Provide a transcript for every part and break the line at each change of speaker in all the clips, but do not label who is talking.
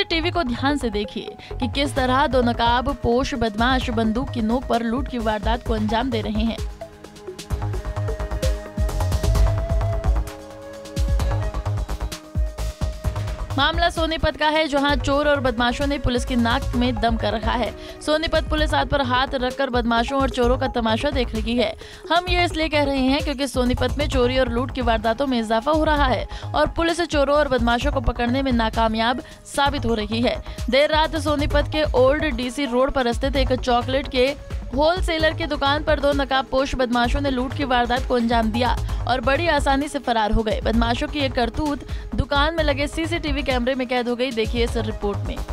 CCTV को ध्यान से देखिए कि किस तरह दो नकाबपोश बदमाश बंदूक की नोक पर लूट की वारदात को अंजाम दे रहे हैं। मामला सोनीपत का है, जहां चोर और बदमाशों ने पुलिस की नाक में दम कर रखा है। सोनीपत पुलिस हाथ पर हाथ रखकर बदमाशों और चोरों का तमाशा देख रही है। हम ये इसलिए कह रहे हैं क्योंकि सोनीपत में चोरी और लूट की वारदातों में इजाफा हो रहा है और पुलिस चोरों और बदमाशों को पकड़ने में नाकामयाब साबित हो रही है। देर रात सोनीपत के ओल्ड डीसी रोड पर स्थित एक चॉकलेट के होलसेलर की दुकान पर दो नकाबपोश बदमाशों ने लूट की वारदात को अंजाम दिया और बड़ी आसानी से फरार हो गए। बदमाशों की ये करतूत दुकान में लगे सीसीटीवी कैमरे में कैद हो गई। देखिए इस रिपोर्ट में।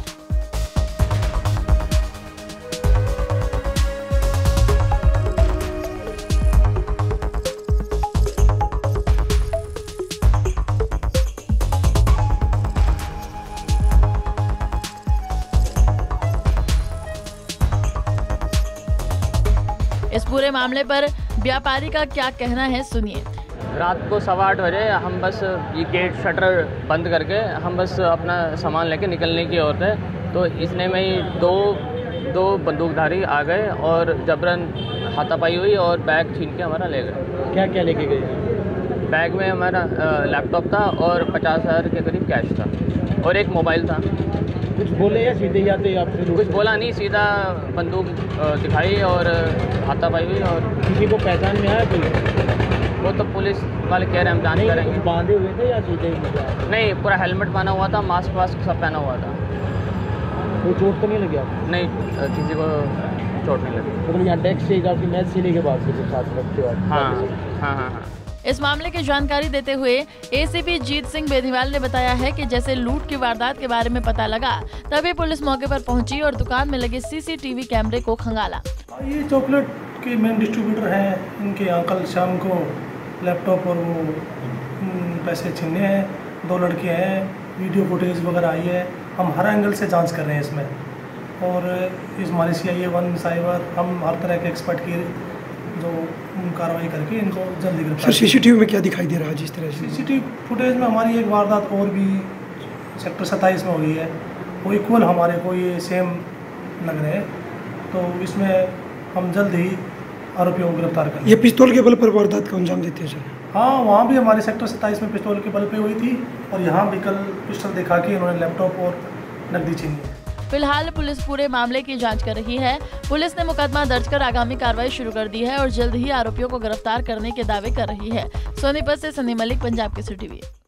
इस पूरे मामले पर व्यापारी का क्या कहना है, सुनिए।
रात को 8:15 बजे हम बस ये गेट शटर बंद करके हम बस अपना सामान लेके निकलने की ओर थे, तो इसने में ही दो बंदूकधारी आ गए और जबरन हाथापाई हुई और बैग छीन के हमारा ले गए।
क्या क्या लेके गए?
बैग में हमारा लैपटॉप था और 50,000 के करीब कैश था और एक मोबाइल था।
कुछ बोले या सीधे जाते आपसे?
कुछ बोला नहीं, सीधा बंदूक दिखाई और हाथापाई हुई। और
किसी को पहचान में आया कोई?
वो तो पुलिस वाले कह रहे हैं हम जांच करेंगे।
बांधे हुए थे या सीधे?
नहीं, पूरा हेलमेट पहना हुआ था, मास्क वास्क सब पहना हुआ था।
कोई चोट तो नहीं लगी आपको?
नहीं, किसी को चोट नहीं लगी।
मतलब यहाँ टैक्स से आपकी मैच सीने के बाद से साथ रखते हो?
हाँ।
इस मामले की जानकारी देते हुए एसीपी जीत सिंह बेनीवाल ने बताया है कि जैसे लूट की वारदात के बारे में पता लगा तभी पुलिस मौके पर पहुंची और दुकान में लगे सीसीटीवी कैमरे को खंगाला।
ये चॉकलेट के मेन डिस्ट्रीब्यूटर हैं, इनके यहाँ कल शाम को लैपटॉप और वो पैसे छीने हैं। 2 लड़के हैं, वीडियो फुटेज वगैरह आई है। हम हर एंगल से जांच कर रहे हैं इसमें और इस हमारी CIA1 साइबर हम हर तरह के एक्सपर्ट की जो कार्रवाई करके इनको जल्दी गिरफ्तार।
सर सीसीटीवी में क्या दिखाई दे रहा है? जिस तरह से
सीसीटीवी फुटेज में हमारी एक वारदात और भी सेक्टर 27 में हुई है, वो इक्वल हमारे को ये सेम लग रहे हैं, तो इसमें हम जल्द ही आरोपियों को गिरफ्तार करेंगे।
ये पिस्तौल के बल पर वारदात को अंजाम देते हैं सर?
हाँ, वहाँ भी हमारे सेक्टर 27 में पिस्तौल के बल पे हुई थी और यहाँ भी कल पिस्टल दिखा के इन्होंने लैपटॉप और नकदी छीनी है।
फिलहाल पुलिस पूरे मामले की जांच कर रही है। पुलिस ने मुकदमा दर्ज कर आगामी कार्रवाई शुरू कर दी है और जल्द ही आरोपियों को गिरफ्तार करने के दावे कर रही है। सोनीपत से सनी मलिक, पंजाब केसरी टीवी।